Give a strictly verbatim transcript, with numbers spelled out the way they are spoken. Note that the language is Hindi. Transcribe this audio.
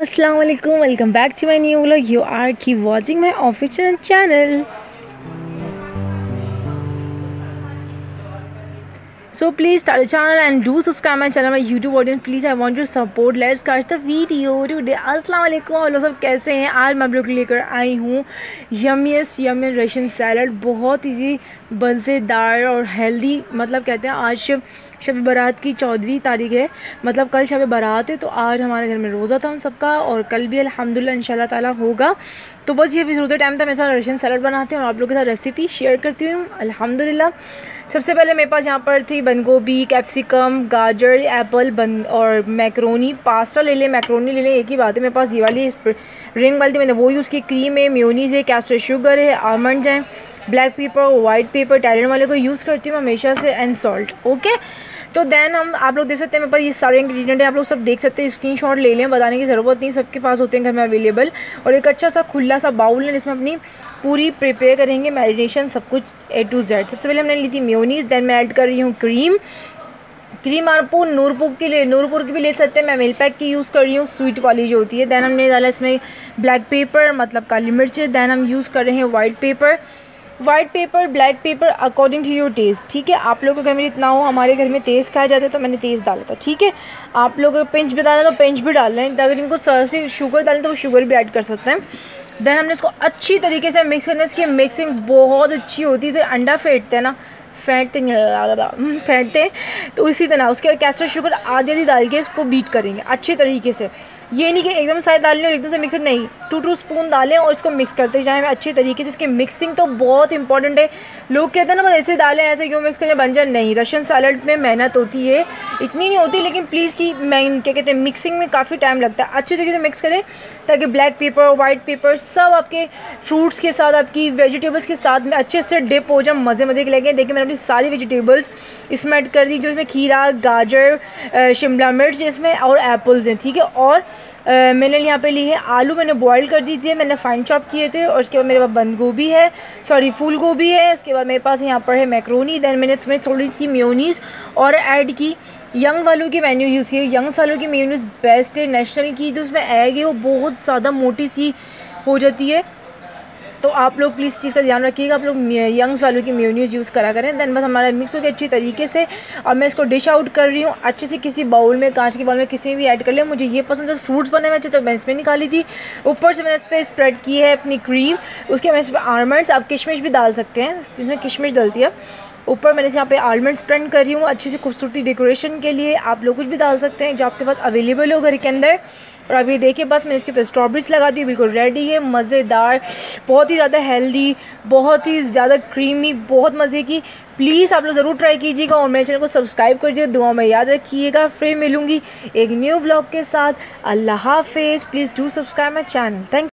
Assalamu alaikum, welcome back to my new vlog. You are keep watching my official channel. So please start the channel and do subscribe my channel, my YouTube audience. Please, I want your support. Let's start the video today. अस्सलाम वालेकुम, आप लोग सब कैसे हैं? आज मैं आप लोग लेकर आई हूँ यम्मीएस्ट यम्मी रशियन सैलड। बहुत इजी, मज़ेदार और हेल्दी। मतलब कहते हैं आज शब बारात की चौदहवीं तारीख है, मतलब कल शब बारात है, तो आज हमारे घर में रोज़ा था हम सबका और कल भी अल्हम्दुलिल्लाह इंशाल्लाह ताला होगा। तो बस ये ज़रूरत टाइम था मेरे साथ रशियन सैलड बनाते हैं और आप लोगों के साथ रेसिपी शेयर करती हूँ अल्हम्दुलिल्लाह। सबसे पहले मेरे पास यहाँ पर थी बंद गोभी, कैप्सिकम, गाजर, एप्पल बंद और मैक्रोनी। पास्ता ले लें, मैक्रोनी ले लें, एक ही बात है। मेरे पास ये वाली रिंग वाली थी, मैंने वो यूज़ की। क्रीम है, मेयोनीज़ है, कैस्टर शुगर है, आलमंड हैं, black pepper, white pepper, talent वाले को यूज़ करती हूँ हमेशा से, एंड सॉल्ट। ओके, तो देन हम आप लोग देख सकते हैं मेरे पास ये सारे इंग्रेडिएंट है, आप लोग सब देख सकते हैं। स्क्रीनशॉट ले लें, बताने की ज़रूरत नहीं, सबके पास होते हैं घर में अवेलेबल। और एक अच्छा सा खुला सा बाउल है जिसमें अपनी पूरी प्रिपेयर करेंगे मैरिनेशन सब कुछ ए टू जेड। सबसे पहले हमने ली थी मेयोनीज़, देन मैं ऐड कर रही हूँ क्रीम। क्रीम आपको नूरपुर की ले नूरपुर की भी ले सकते हैं, मैं मिल्क पैक की यूज़ कर रही हूँ, स्वीट वाली जो होती है। दैन हमने डाला इसमें ब्लैक पेपर मतलब काली मिर्च। दैन हम यूज़ कर रहे हैं white pepper. White pepper, black pepper according to your taste, ठीक है। आप लोगों के घर में जितना हो, हमारे घर में तेज़ खाया जाता है तो मैंने तेज़ डाला था, ठीक है। आप लोग पिंच भी डालें तो पिंच भी डाल लें, अगर जिनको से शुगर डालें तो वो शुगर भी ऐड कर सकते हैं। देन हमने इसको अच्छी तरीके से मिक्स करना है। इसकी मिक्सिंग बहुत अच्छी होती है, अंडा फेंटते हैं ना, फेंटते नहीं फेंटते तो इसी तरह उसके बाद कैस्टर शुगर आधी आधी डाल के इसको बीट करेंगे अच्छे तरीके से। ये नहीं कि एकदम साथ डालें और एकदम से मिक्सर नहीं, टू टू स्पून डालें और इसको मिक्स करते जाएँ अच्छे तरीके से। इसकी मिक्सिंग तो बहुत इंपॉर्टेंट है। लोग कहते हैं ना बस ऐसे डालें, ऐसे क्यों मिक्स करें बन जाए, नहीं। रशियन सैलड में मेहनत होती है, इतनी नहीं होती, लेकिन प्लीज़ की मैं क्या कहते हैं मिक्सिंग में काफ़ी टाइम लगता है। अच्छे तरीके से मिक्स करें ताकि ब्लैक पेपर, वाइट पेपर सब आपके फ्रूट्स के साथ, आपकी वेजिटेबल्स के साथ में अच्छे से डिप हो जाए, मज़े मज़े के लगे। देखिए मैंने अपनी सारी वेजिटेबल्स इसमें ऐड कर दी, जो इसमें खीरा, गाजर, शिमला मिर्च इसमें और एप्पल्स हैं, ठीक है। और Uh, मैंने यहाँ पे ली है आलू, मैंने बॉईल कर दी थी, मैंने फाइन चॉप किए थे। और उसके बाद मेरे पास बंद गोभी है, सॉरी फूल गोभी है। उसके बाद मेरे पास यहाँ पर है मैक्रोनी। दैन मैंने इसमें थोड़ी सी मेयोनीज़ और ऐड की। यंग वालों की मेन्यू यूज़ की, यंग वालों की मेयोनीज़ बेस्ट है। नेशनल की जो उसमें एग है वो बहुत ज़्यादा मोटी सी हो जाती है, तो आप लोग प्लीज़ चीज़ का ध्यान रखिएगा, आप लोग यंग्स वालों की मेयोनीज़ यूज़ करा करें। दैन बस हमारा मिक्स हो गया अच्छी तरीके से। और मैं इसको डिश आउट कर रही हूँ अच्छे से, किसी बाउल में, कांच के बाउल में, किसी में भी ऐड कर लिया। मुझे ये पसंद है, फ्रूट्स बने हुए थे तो मैं इसमें निकाली थी। ऊपर से मैंने इस पर स्प्रेड की है अपनी क्रीम। उसके बाद इस पर आलमंड्स, आप किशमिश भी डाल सकते हैं, जिसमें किशमिश डलती है। ऊपर मैंने यहाँ पे आलमंड स्प्रेड कर रही हूँ अच्छी से खूबसूरती डेकोरेशन के लिए। आप लोग कुछ भी डाल सकते हैं जो आपके पास अवेलेबल हो घर के अंदर। और अभी देखिए बस मैंने इसके ऊपर स्ट्रॉबेरीज लगा दी, बिल्कुल रेडी है, मज़ेदार, बहुत ही ज़्यादा हेल्दी, बहुत ही ज़्यादा क्रीमी, बहुत मज़े की। प्लीज़ आप लोग ज़रूर ट्राई कीजिएगा और मेरे चैनल को सब्सक्राइब करिएगा, दुआ में याद रखिएगा। फिर मिलूँगी एक न्यू व्लॉग के साथ। अल्लाह हाफिज़। Please do subscribe my channel. Thank